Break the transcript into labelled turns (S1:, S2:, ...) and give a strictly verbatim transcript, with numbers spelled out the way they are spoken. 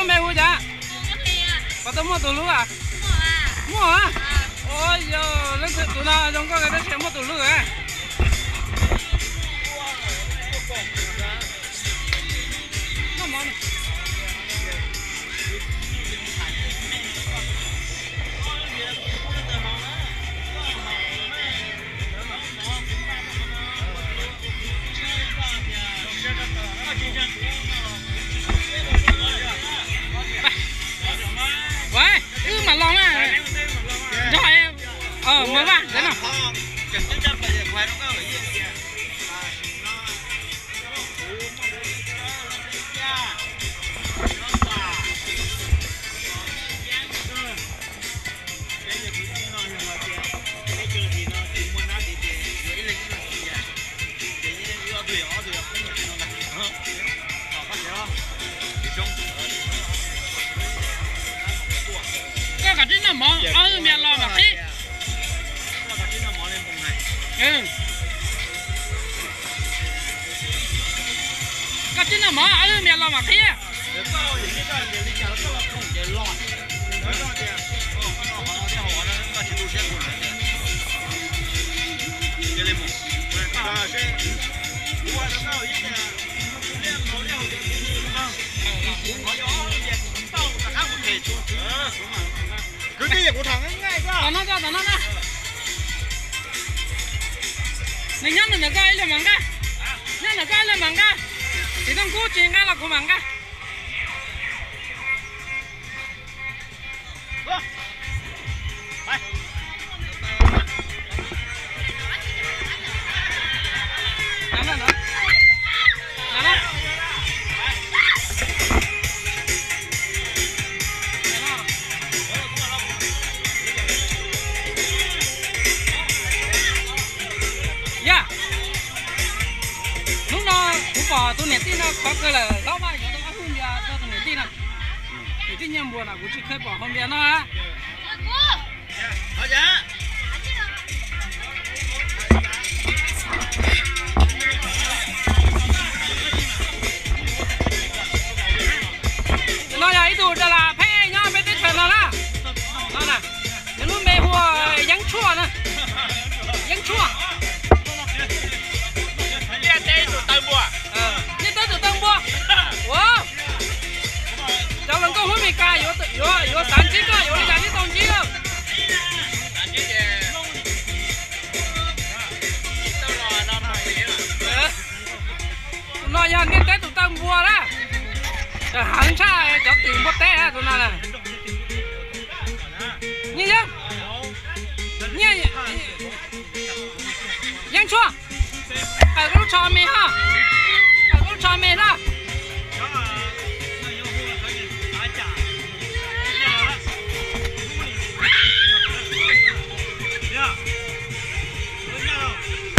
S1: nó mẹ mua chả có tao mua tủ lúa à mua à ôi giờ nó tụi nó trong có cái đó sẽ mua tủ lúa à nó món vậy cứ mà lo á rồi ờ mới ba thế nào cái cái nó mỏ ở miền lo mà thế ừ cái cái nó mỏ ở miền lo mà thế
S2: cứ đi của thằng ấy ngay quá.
S1: Tao nó ra, tao nó ra. Này nhắn là cái là manga, nhắn là cái là manga. Thì thằng cố chuyện cái là của manga. bỏ tôi nét tin nó có cái là lão mai của tôi không bia cho tôi nét tin nào thì tin nhầm buồn là cũng chỉ khơi bỏ không bia nó á nó là ý đồ là phe nhá bên tết phải nó là nó nè những lúc mê hùa giáng chua nữa giáng chua wow cháu lần có hút mì cà yếu yếu yếu sản chính cơ yếu đi sản chính tổng chính cơ nó nhà nên tết tụi tao mua đó hắn cha cháu tìm một té tụi nào nè như thế như giang chua ở cái lúc cho mì ha ở cái lúc cho mì đó